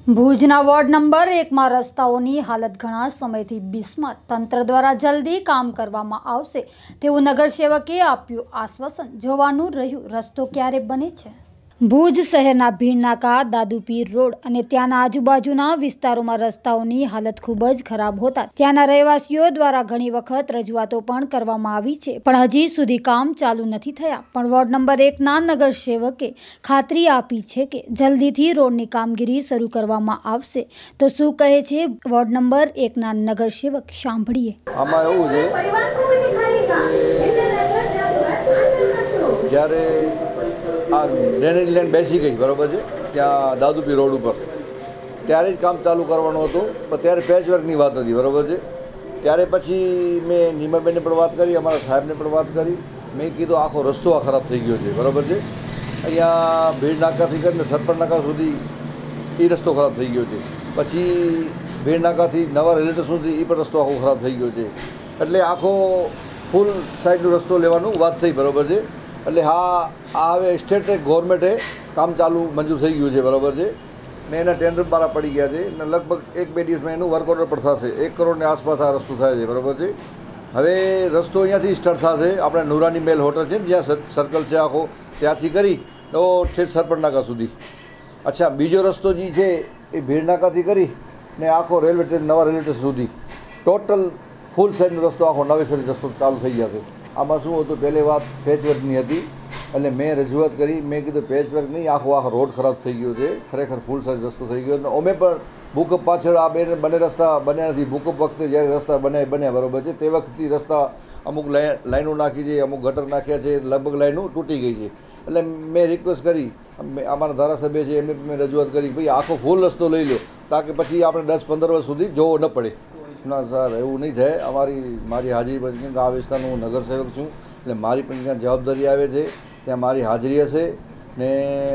ભુજના ward number 1માં રસ્તાઓની હાલત ઘણા સમયથી બિસ્માર, તંત્ર દ્વારા જલ્દી કામ કરવામાં આવશે તેવું નગરસેવકે આપ્યું આશ્વાસન. જોવાનું રહ્યું રસ્તો ક્યારે બને છે. ભુજ શહેરના ભીડનાકા, દાદુપીર રોડ અને ત્યાંના આજુબાજુના વિસ્તારોમાં રસ્તાઓની હાલત ખૂબ જ ખરાબ હોતા ત્યાંના રહેવાસીઓ દ્વારા ઘણી વખત રજૂઆતો પણ કરવામાં આવી છે, પણ હજી સુધી કામ ચાલુ નથી થયા. પણ વોર્ડ નંબર 1ના નગરસેવકે ખાતરી આપી છે કે જલ્દીથી રોડની કામગીરી શરૂ કરવામાં આવશે. તો શું કહે છે વોર્ડ નંબર 1ના નગરસેવક, સાંભળીએ. આમાં એવું છે જ્યારે આ ડ્રેનેજ લાઈન બેસી ગઈ, બરાબર છે, ત્યાં દાદુપી રોડ ઉપર ત્યારે જ કામ ચાલુ કરવાનું હતું, પણ ત્યારે પેચવર્કની વાત હતી, બરાબર છે. ત્યારે પછી મેં નીમાબેનને પણ વાત કરી, અમારા સાહેબને પણ વાત કરી. મેં કીધું આખો રસ્તો આ ખરાબ થઈ ગયો છે, બરાબર છે. અહીંયા ભીડ નાકાથી કરીને સરપંચ નાકા સુધી એ રસ્તો ખરાબ થઈ ગયો છે. પછી ભીડ નાકાથી નવા રેલવે સ્ટેશન સુધી એ પણ રસ્તો આખો ખરાબ થઈ ગયો છે. એટલે આખો ફૂલ સાઈડનો રસ્તો લેવાનું વાત થઈ, બરાબર છે. એટલે હા, આ હવે સ્ટેટ ગવર્મેન્ટે કામ ચાલુ મંજૂર થઈ ગયું છે, બરાબર છે. ને એના ટેન્ડર બહાર પડી ગયા છે ને લગભગ 1-2 દિવસમાં એનું વર્ક ઓર્ડર પણ થશે. 1 કરોડની આસપાસ આ રસ્તો થાય છે, બરાબર છે. હવે રસ્તો અહીંયાથી સ્ટાર્ટ થશે, આપણે નુરાની મેલ હોટલ છે ને જ્યાં સર્કલ છે આખો, ત્યાંથી કરી તો ઠેઠ સરપંચ નાકા સુધી. અચ્છા, બીજો રસ્તો જે છે એ ભીડ નાકાથી કરી ને આખો રેલવે સ્ટેશન, નવા રેલવે સ્ટેશન સુધી ટોટલ ફૂલ સાઈડનો રસ્તો આખો નવેસરથી રસ્તો ચાલુ થઈ જશે. આમાં શું હતું, પહેલી વાત પેચવર્કની હતી. એટલે મેં રજૂઆત કરી, મેં કીધું પેચવર્ક નહીં, આખો રોડ ખરાબ થઈ ગયો છે, ખરેખર ફૂલ સાઈડ રસ્તો થઈ ગયો. અમે પણ ભૂકંપ પાછળ આ બંને રસ્તા બન્યા નથી. ભૂકંપ વખતે જ્યારે રસ્તા બન્યા, બરાબર છે, તે વખતથી રસ્તા અમુક લાઈનો નાખી છે, અમુક ગટર નાખ્યા છે, લગભગ લાઈનો તૂટી ગઈ છે. એટલે મેં રિક્વેસ્ટ કરી, અમારા ધારાસભ્ય છે એમને મેં રજૂઆત કરી, ભાઈ આખો ફૂલ રસ્તો લઈ લો, તાકે પછી આપણે 10-15 વર્ષ સુધી જોવો ન પડે. ના સર, એવું નહીં થાય. મારી હાજરી પર છે, આ વિસ્તારનો હું નગરસેવક છું, એટલે મારી પણ ત્યાં જવાબદારી આવે છે, ત્યાં મારી હાજરી હશે ને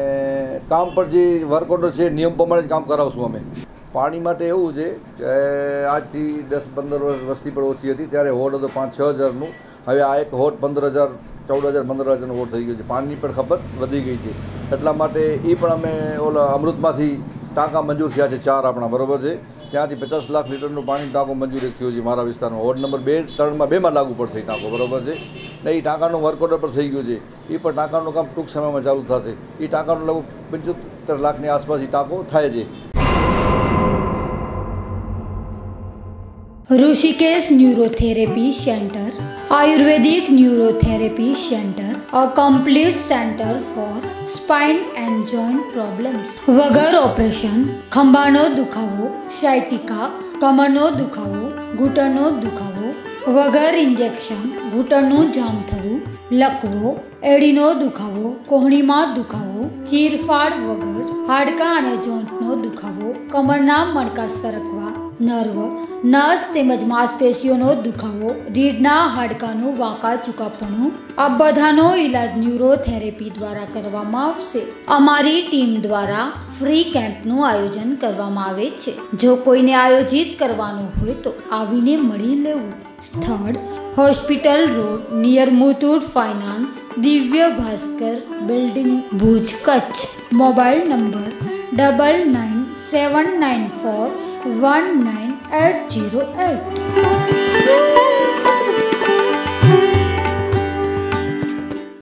કામ પર જે વર્ક ઓર્ડર છે નિયમ પ્રમાણે જ કામ કરાવશું અમે. પાણી માટે એવું છે કે આજથી 10-15 વર્ષ વસ્તી પણ ઓછી હતી, ત્યારે હોડ હતો 5-6 હજારનું. હવે આ એક હોડ 15,000, 14,000, 15,000નો હોડ થઈ ગયો છે. પાણીની પણ ખપત વધી ગઈ છે. એટલા માટે એ પણ અમે ઓલા અમૃતમાંથી ટાંકા મંજૂર થયા છે 4 આપણા, બરાબર છે. ત્યાંથી 50 લાખ લીટરનું પાણી ટાંકો મંજૂર થયો છે મારા વિસ્તારમાં. વોર્ડ નંબર 2-3માં લાગુ પડશે એ ટાંકો, બરાબર છે. ને એ ટાંકાનું વર્ક ઓર્ડર પર થઈ ગયું છે. એ પણ ટાંકાનું કામ ટૂંક સમયમાં ચાલુ થશે. એ ટાંકાનું લગભગ 75 લાખની આસપાસ એ ટાંકો થાય છે. Rishikesh neurotherapy centre, ayurvedic neurotherapy centre, a complete center for spine and joint problems. વગર ઓપરેશન, ખંભાનો દુખાવો, સાયટિકા, કમરનો દુખાવો, ઘૂંટણનો દુખાવો, વગર ઇન્જેક્શન, ઘૂંટણનું જામ થવું, લકવો, એડીનો દુખાવો, કોહણીમાં દુખાવો, ચીરફાડ વગર, હાડકાં અને જોઈન્ટનો દુખાવો, કમરના મણકા સરકવા, નર્વ, નસ તેમજ માંસપેશીઓનો દુખાવો, રીઢના હાડકાનું વાંકા ચૂકાપણું, આ બધાનો ઈલાજ ન્યુરોથેરેપી દ્વારા કરવામાં આવશે. અમારી ટીમ દ્વારા ફ્રી કેમ્પનું આયોજન કરવામાં આવે છે. જો કોઈને આયોજિત કરવાનું હોય તો આવીને મળી લેવું. સ્થળ: hospital road, near Muthoot finance, Divya Bhaskar building, Bhuj, Kutch. Mobile number 9979419808.